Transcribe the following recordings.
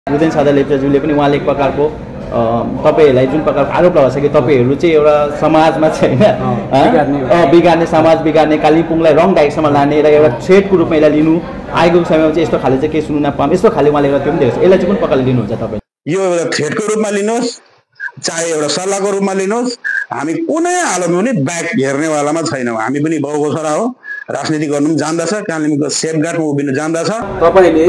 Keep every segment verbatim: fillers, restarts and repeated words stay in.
रुदेन सादा लेप्चाज्यूले पनि उहाँले एक प्रकारको तपाईहरुलाई जुन प्रकारको आरोप लगाउँछ कि तपाईहरु चाहिँ एउटा समाजमा चाहिँ हैन बिगार्ने समाज बिगार्ने कालिम्पोङलाई रङ डाइरेक्सनमा लाने र एउटा थ्रेटको रूपमा यसलाई लिनु आएको समयमा चाहिँ यस्तो खाले चाहिँ के सुन्नु नपाम यस्तो खाले उहाँले एउटा त्यो पनि देख्छ यसलाई चाहिँ कुन प्रकारले लिनुहुन्छ तपाईले यो एउटा थ्रेटको रूपमा लिनुहोस् चाहे एउटा सल्लाहको रूपमा लिनुहोस् हामी कुनै हालतमा पनि ब्याक हेर्नेवालामा छैनौँ हामी पनि बाउको छोरा हो राजनीति गर्नु पनि जान्दछ कालिम्पोङको सेफगार्डमा उभिनु जान्दछ तपाईले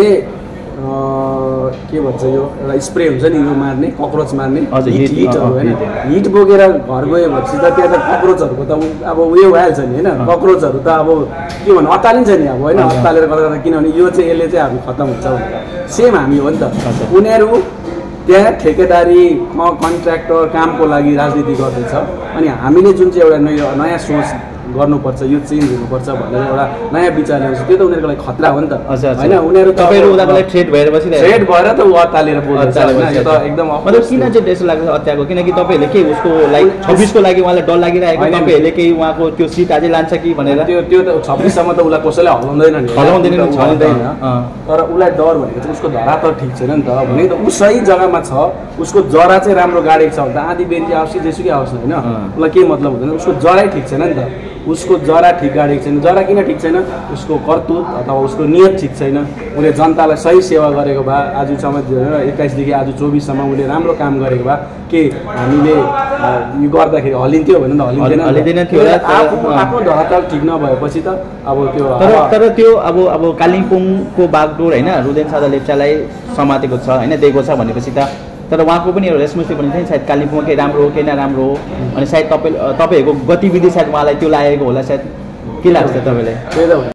के भन्छ यो एउटा स्प्रे हुन्छ नि यो मार्ने ककरोच मार्ने हिटहरु हैन हिट बोकेर घर गएपछि त त्यहाँ त ककरोचहरुको त अब उयो भइहाल्छ नि हैन ककरोचहरु त अब के भन्नु अतालिन्छ नि अब हैन अतालेर गर्दा किनभने यो चाहिँ यसले चाहिँ हामी खत्तम हुन्छ भनेर सेम हामी हो नि त उनीहरु त्यहाँ ठेकेदारी कन्ट्र्याक्टर कामको लागि राजनीति गर्दैछ अनि हामीले जुन चाहिँ एउटा नयाँ सोच गर्नुपर्छ यो चेन्ज हुनुपर्छ भनेर एउटा नयाँ विचार ल्याउँछ त्यो त उनीहरुको लागि खतरा हो नि त हैन उनीहरु तपाईहरु उनीहरुको लागि थ्रेट भएर बसिरहेको थ्रेट भएर त उ अतालेर बोल्छ हैन यो त एकदम मतलब किन चाहिँ त्यसो लाग्छ हत्याको किनकि तपाईहरुले के उसको लाइक छब्बीस को लागि उहाँले डर लागिरहेको तपाईहरुले के उहाँको त्यो सिट अझै लान्छ कि भनेर त्यो त्यो त छब्बीस सम्म त उलाई कसैले हलाउँदैन नि हलाउँदैन नि हलाउँदैन तर उलाई डर भनेको चाहिँ उसको धरातल ठीक छैन नि त भने त उ सही जग्गामा छ उसको जरा चाहिँ राम्रो गाडेको छ भने त आधी बेरी आवश्यक जेसुकै आवश्यक हैन उलाई के मतलब हुँदैन उसको जरै ठीक छैन नि त उसको जरा ठीक गाडेको छैन जरा किन ठीक छैन उसको कर्तुत अथवा उसको नियत ठीक छैन उसले जनतालाई सही सेवा गरेको भए आजसम्म एक्काइस देखि आज चौबिस सम्म उसले राम्रो काम गरेको भए के हामीले यो गर्दाखेरि हलिन्थ्यो भने त हलिँदैन हलिँदैन थियो आफ्नो धरातल ठीक नभएपछि त अब त्यो तर तर त्यो अब अब कालिम्पोङको बागडोर हैन रुदेन सादा लेप्चालाई समातेको छ हैन दिएको छ भनेपछि त तर उहाँको पनि एउटा रेस्पोन्सिबिलिटी पनि सायद कालिम्पोङमा के राम्रो हो के नराम्रो हो अनि सायद तपाईँ तपाईहरुको गतिविधि सायद उहाँलाई त्यो लागेको होला सायद के लाग्छ तपाईलाई त्यही त